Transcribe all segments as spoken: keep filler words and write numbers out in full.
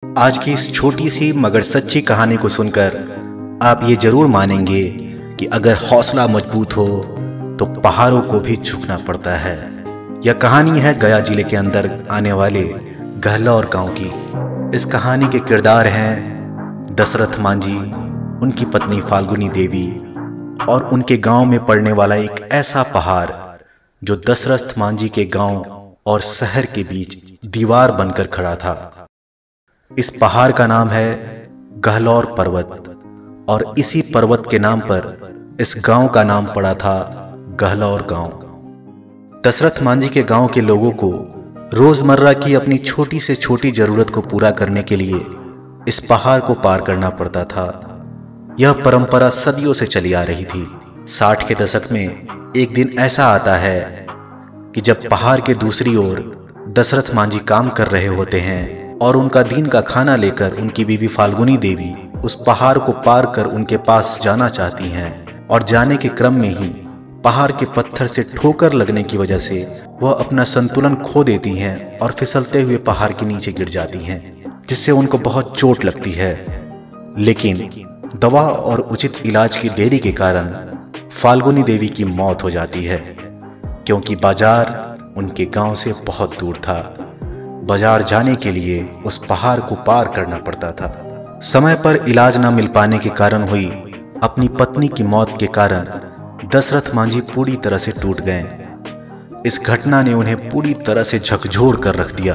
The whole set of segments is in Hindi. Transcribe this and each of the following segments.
आज की इस छोटी सी मगर सच्ची कहानी को सुनकर आप ये जरूर मानेंगे कि अगर हौसला मजबूत हो तो पहाड़ों को भी झुकना पड़ता है। यह कहानी है गया जिले के अंदर आने वाले गहलौर गांव की। इस कहानी के किरदार हैं दशरथ मांझी, उनकी पत्नी फाल्गुनी देवी और उनके गांव में पड़ने वाला एक ऐसा पहाड़ जो दशरथ मांझी के गांव और शहर के बीच दीवार बनकर खड़ा था। इस पहाड़ का नाम है गहलौर पर्वत और इसी पर्वत के नाम पर इस गांव का नाम पड़ा था गहलौर गांव। दशरथ मांझी के गांव के लोगों को रोजमर्रा की अपनी छोटी से छोटी जरूरत को पूरा करने के लिए इस पहाड़ को पार करना पड़ता था। यह परंपरा सदियों से चली आ रही थी। साठ के दशक में एक दिन ऐसा आता है कि जब पहाड़ के दूसरी ओर दशरथ मांझी काम कर रहे होते हैं और उनका दिन का खाना लेकर उनकी बीवी फाल्गुनी देवी उस पहाड़ को पार कर उनके पास जाना चाहती हैं और जाने के क्रम में ही पहाड़ के पत्थर से ठोकर लगने की वजह से वह अपना संतुलन खो देती हैं और फिसलते हुए पहाड़ के नीचे गिर जाती हैं, जिससे उनको बहुत चोट लगती है। लेकिन दवा और उचित इलाज की देरी के कारण फाल्गुनी देवी की मौत हो जाती है, क्योंकि बाजार उनके गांव से बहुत दूर था। बाजार जाने के लिए उस पहाड़ को पार करना पड़ता था। समय पर इलाज न मिल पाने के कारण हुई अपनी पत्नी की मौत के कारण दशरथ मांझी पूरी तरह से टूट गए। इस घटना ने उन्हें पूरी तरह से झकझोर कर रख दिया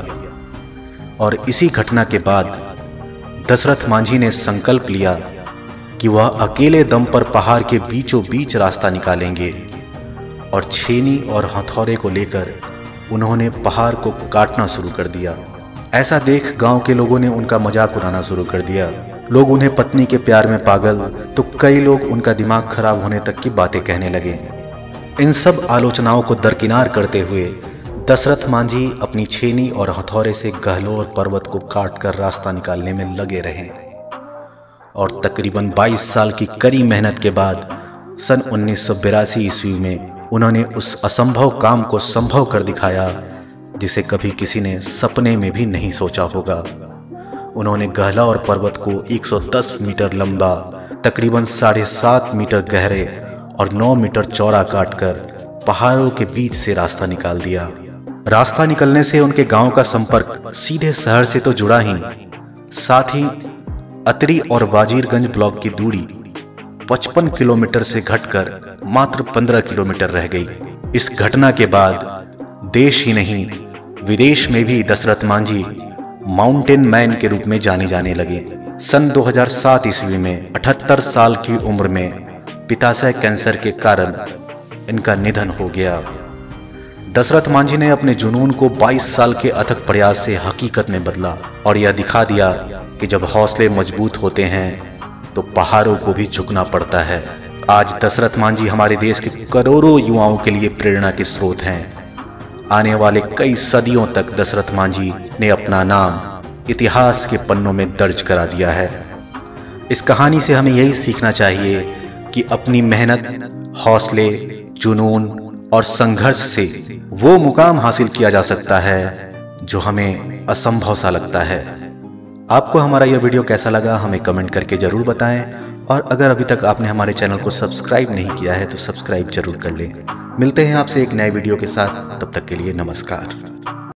और इसी घटना के बाद दशरथ मांझी ने संकल्प लिया कि वह अकेले दम पर पहाड़ के बीचों बीच रास्ता निकालेंगे और छेनी और हथौड़े को लेकर उन्होंने पहाड़ को काटना शुरू कर दिया। ऐसा देख गांव के लोगों ने उनका मजाक उड़ाना शुरू कर दिया। लोग उन्हें पत्नी के प्यार में पागल, तो कई लोग उनका दिमाग खराब होने तक की बातें कहने लगे। इन सब आलोचनाओं को दरकिनार करते हुए दशरथ मांझी अपनी छेनी और हथौड़े से गहलौर पर्वत को काट कर रास्ता निकालने में लगे रहे और तकरीबन बाईस साल की कड़ी मेहनत के बाद सन उन्नीस सौ बिरासी ईस्वी में उन्होंने उस असंभव काम को संभव कर दिखाया जिसे कभी किसी ने सपने में भी नहीं सोचा होगा। उन्होंने गहलौर पर्वत को एक सौ दस मीटर लंबा, तकरीबन साढ़े सात मीटर गहरे और नौ मीटर चौड़ा काटकर पहाड़ों के बीच से रास्ता निकाल दिया। रास्ता निकलने से उनके गांव का संपर्क सीधे शहर से तो जुड़ा ही, साथ ही अतरी और वाजीरगंज ब्लॉक की दूरी पचपन किलोमीटर से घटकर मात्र पंद्रह किलोमीटर रह गई। इस घटना के बाद देश ही नहीं विदेश में भी दशरथ मांझी माउंटेन मैन के रूप में जाने जाने लगे। सन दो हज़ार सात ईस्वी में अठहत्तर साल की उम्र में पित्ताशय कैंसर के कारण इनका निधन हो गया। दशरथ मांझी ने अपने जुनून को बाईस साल के अथक प्रयास से हकीकत में बदला और यह दिखा दिया कि जब हौसले मजबूत होते हैं तो पहाड़ों को भी झुकना पड़ता है। आज दशरथ मांझी हमारे देश के करोड़ों युवाओं के लिए प्रेरणा के स्रोत हैं। आने वाले कई सदियों तक दशरथ मांझी ने अपना नाम इतिहास के पन्नों में दर्ज करा दिया है। इस कहानी से हमें यही सीखना चाहिए कि अपनी मेहनत, हौसले, जुनून और संघर्ष से वो मुकाम हासिल किया जा सकता है जो हमें असंभव सा लगता है। आपको हमारा यह वीडियो कैसा लगा हमें कमेंट करके जरूर बताएं और अगर अभी तक आपने हमारे चैनल को सब्सक्राइब नहीं किया है तो सब्सक्राइब जरूर कर लें। मिलते हैं आपसे एक नए वीडियो के साथ, तब तक के लिए नमस्कार।